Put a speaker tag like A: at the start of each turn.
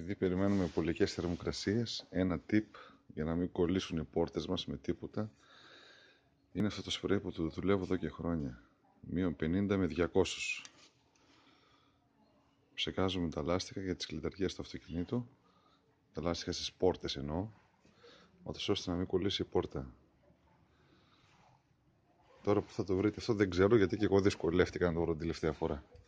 A: Επειδή περιμένουμε πολικές θερμοκρασίες, ένα tip για να μην κολλήσουν οι πόρτες μας με τίποτα είναι αυτό το σπρέι που το δουλεύω εδώ και χρόνια. Μείον 50 με 200. Ψεκάζουμε τα λάστιχα για τις κλειδαριές του αυτοκινήτου, τα λάστιχα στις πόρτες εννοώ, ώστε να μην κολλήσει η πόρτα. Τώρα που θα το βρείτε αυτό δεν ξέρω, γιατί και εγώ δυσκολεύτηκα να το βρω την τελευταία φορά.